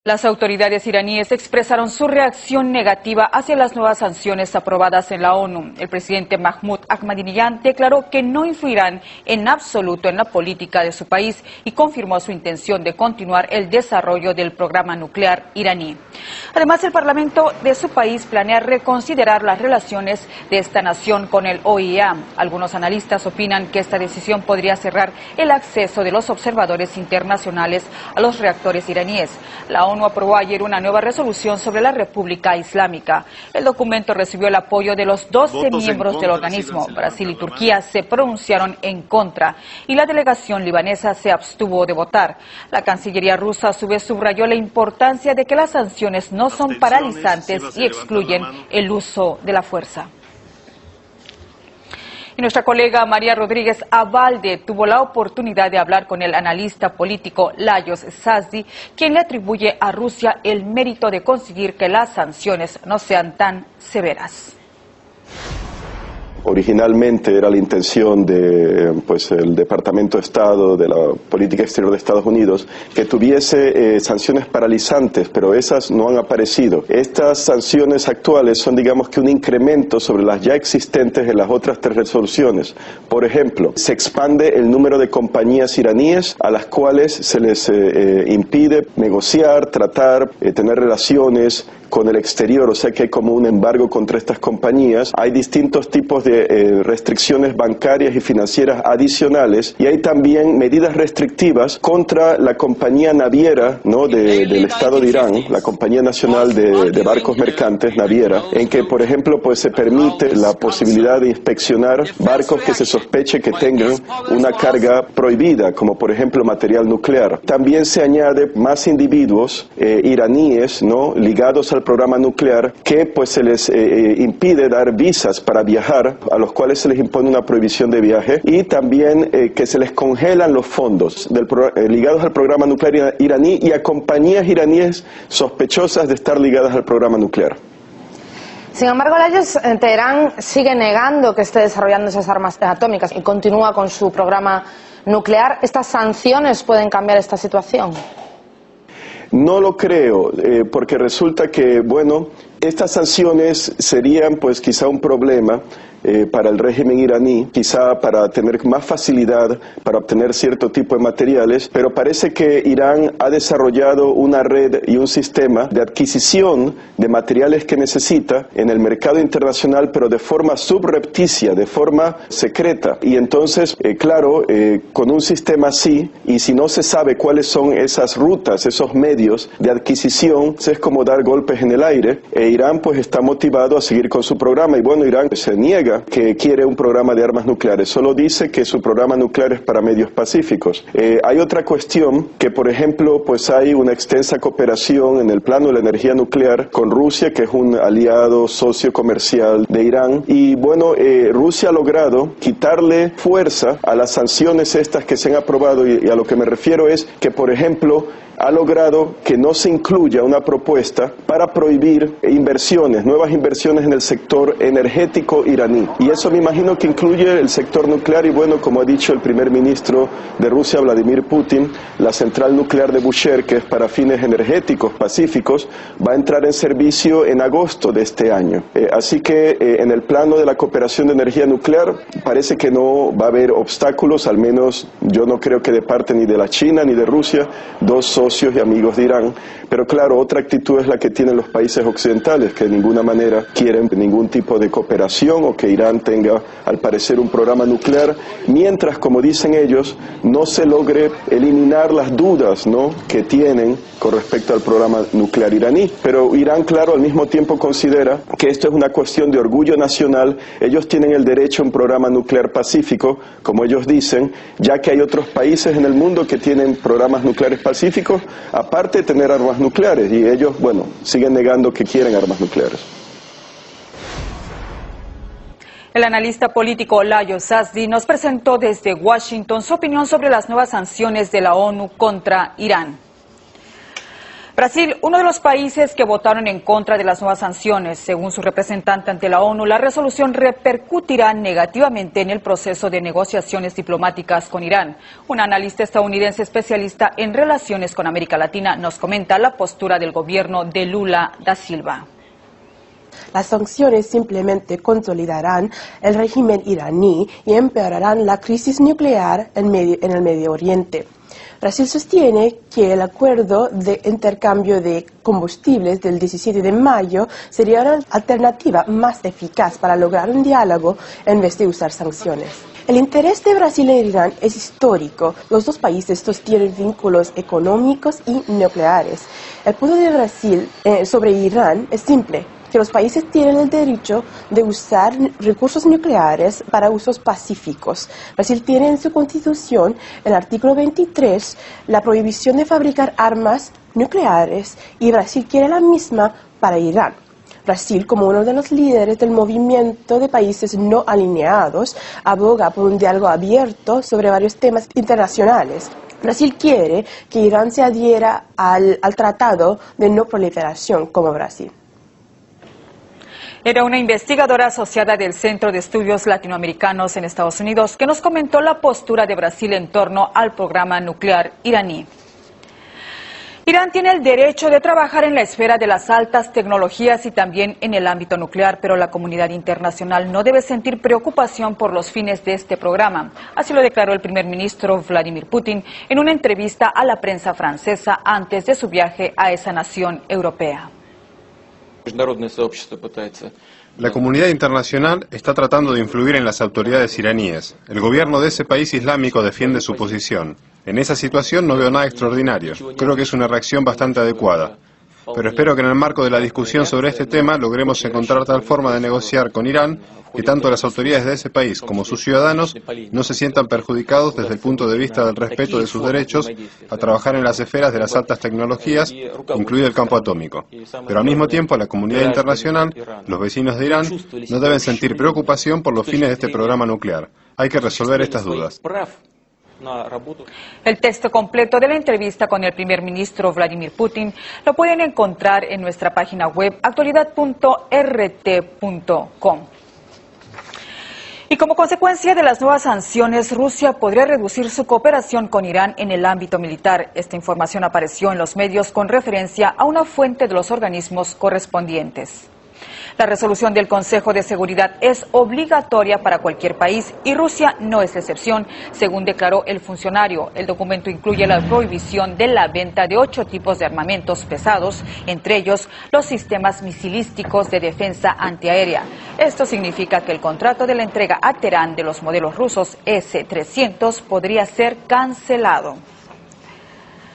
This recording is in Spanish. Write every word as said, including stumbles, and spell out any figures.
Las autoridades iraníes expresaron su reacción negativa hacia las nuevas sanciones aprobadas en la ONU. El presidente Mahmoud Ahmadinejad declaró que no influirán en absoluto en la política de su país y confirmó su intención de continuar el desarrollo del programa nuclear iraní. Además, el Parlamento de su país planea reconsiderar las relaciones de esta nación con el O I E A. Algunos analistas opinan que esta decisión podría cerrar el acceso de los observadores internacionales a los reactores iraníes. La ONU aprobó ayer una nueva resolución sobre la República Islámica. El documento recibió el apoyo de los doce miembros del organismo. Brasil y Turquía se pronunciaron en contra y la delegación libanesa se abstuvo de votar. La Cancillería rusa a su vez subrayó la importancia de que las sanciones no son paralizantes y excluyen el uso de la fuerza. Y nuestra colega María Rodríguez Abalde tuvo la oportunidad de hablar con el analista político Lajos Zazdi, quien le atribuye a Rusia el mérito de conseguir que las sanciones no sean tan severas. Originalmente era la intención de pues el Departamento de Estado de la Política Exterior de Estados Unidos que tuviese eh, sanciones paralizantes, pero esas no han aparecido. Estas sanciones actuales son, digamos, que un incremento sobre las ya existentes en las otras tres resoluciones. Por ejemplo, se expande el número de compañías iraníes a las cuales se les eh, eh, impide negociar, tratar, eh, tener relaciones con el exterior, o sea que hay como un embargo contra estas compañías. Hay distintos tipos de eh, restricciones bancarias y financieras adicionales, y hay también medidas restrictivas contra la compañía naviera, ¿no?, de, del Estado de Irán, la Compañía Nacional de, de Barcos Mercantes, naviera, en que, por ejemplo, pues se permite la posibilidad de inspeccionar barcos que se sospeche que tengan una carga prohibida, como por ejemplo material nuclear. También se añade más individuos eh, iraníes, ¿no?, ligados al programa nuclear, que pues se les eh, impide dar visas para viajar, a los cuales se les impone una prohibición de viaje, y también eh, que se les congelan los fondos del pro, eh, ligados al programa nuclear iraní y a compañías iraníes sospechosas de estar ligadas al programa nuclear. Sin embargo, Lajos, Teherán sigue negando que esté desarrollando esas armas atómicas y continúa con su programa nuclear. ¿Estas sanciones pueden cambiar esta situación? No lo creo, eh, porque resulta que, bueno, estas sanciones serían pues quizá un problema eh, para el régimen iraní, quizá para tener más facilidad para obtener cierto tipo de materiales, pero parece que Irán ha desarrollado una red y un sistema de adquisición de materiales que necesita en el mercado internacional, pero de forma subrepticia, de forma secreta. Y entonces, eh, claro, eh, con un sistema así, y si no se sabe cuáles son esas rutas, esos medios de adquisición, es como dar golpes en el aire. E Irán pues está motivado a seguir con su programa, y bueno, Irán se niega que quiere un programa de armas nucleares, solo dice que su programa nuclear es para medios pacíficos. Eh, hay otra cuestión, que por ejemplo pues hay una extensa cooperación en el plano de la energía nuclear con Rusia, que es un aliado socio comercial de Irán, y bueno, eh, Rusia ha logrado quitarle fuerza a las sanciones estas que se han aprobado, y, y a lo que me refiero es que, por ejemplo, ha logrado que no se incluya una propuesta para prohibir inversiones, nuevas inversiones en el sector energético iraní. Y eso me imagino que incluye el sector nuclear, y bueno, como ha dicho el primer ministro de Rusia, Vladimir Putin, la central nuclear de Bushehr, que es para fines energéticos pacíficos, va a entrar en servicio en agosto de este año. Eh, así que eh, en el plano de la cooperación de energía nuclear parece que no va a haber obstáculos, al menos yo no creo que de parte ni de la China ni de Rusia, dos socios y amigos de Irán. Pero claro, otra actitud es la que tienen los países occidentales, que de ninguna manera quieren ningún tipo de cooperación o que Irán tenga, al parecer, un programa nuclear, mientras, como dicen ellos, no se logre eliminar las dudas, ¿no?, que tienen con respecto al programa nuclear iraní. Pero Irán, claro, al mismo tiempo considera que esto es una cuestión de orgullo nacional. Ellos tienen el derecho a un programa nuclear pacífico, como ellos dicen, ya que hay otros países en el mundo que tienen programas nucleares pacíficos, aparte de tener armas nucleares, y ellos, bueno, siguen negando que quieren armas nucleares. El analista político Lajos Zazdi nos presentó desde Washington su opinión sobre las nuevas sanciones de la ONU contra Irán. Brasil, uno de los países que votaron en contra de las nuevas sanciones. Según su representante ante la ONU, la resolución repercutirá negativamente en el proceso de negociaciones diplomáticas con Irán. Un analista estadounidense especialista en relaciones con América Latina nos comenta la postura del gobierno de Lula da Silva. Las sanciones simplemente consolidarán el régimen iraní y empeorarán la crisis nuclear en, medio, en el Medio Oriente. Brasil sostiene que el acuerdo de intercambio de combustibles del diecisiete de mayo sería una alternativa más eficaz para lograr un diálogo en vez de usar sanciones. El interés de Brasil en Irán es histórico. Los dos países sostienen vínculos económicos y nucleares. El punto de Brasil eh, sobre Irán es simple, que los países tienen el derecho de usar recursos nucleares para usos pacíficos. Brasil tiene en su constitución, en el artículo veintitrés, la prohibición de fabricar armas nucleares y Brasil quiere la misma para Irán. Brasil, como uno de los líderes del movimiento de países no alineados, aboga por un diálogo abierto sobre varios temas internacionales. Brasil quiere que Irán se adhiera al, al Tratado de No Proliferación como Brasil. Era una investigadora asociada del Centro de Estudios Latinoamericanos en Estados Unidos que nos comentó la postura de Brasil en torno al programa nuclear iraní. Irán tiene el derecho de trabajar en la esfera de las altas tecnologías y también en el ámbito nuclear, pero la comunidad internacional no debe sentir preocupación por los fines de este programa. Así lo declaró el primer ministro Vladimir Putin en una entrevista a la prensa francesa antes de su viaje a esa nación europea. La comunidad internacional está tratando de influir en las autoridades iraníes. El gobierno de ese país islámico defiende su posición. En esa situación no veo nada extraordinario. Creo que es una reacción bastante adecuada. Pero espero que en el marco de la discusión sobre este tema logremos encontrar tal forma de negociar con Irán que tanto las autoridades de ese país como sus ciudadanos no se sientan perjudicados desde el punto de vista del respeto de sus derechos a trabajar en las esferas de las altas tecnologías, incluido el campo atómico. Pero al mismo tiempo, la comunidad internacional, los vecinos de Irán, no deben sentir preocupación por los fines de este programa nuclear. Hay que resolver estas dudas. El texto completo de la entrevista con el primer ministro Vladimir Putin lo pueden encontrar en nuestra página web actualidad punto r t punto com. Y como consecuencia de las nuevas sanciones, Rusia podría reducir su cooperación con Irán en el ámbito militar. Esta información apareció en los medios con referencia a una fuente de los organismos correspondientes. La resolución del Consejo de Seguridad es obligatoria para cualquier país y Rusia no es la excepción, según declaró el funcionario. El documento incluye la prohibición de la venta de ocho tipos de armamentos pesados, entre ellos los sistemas misilísticos de defensa antiaérea. Esto significa que el contrato de la entrega a Teherán de los modelos rusos S trescientos podría ser cancelado.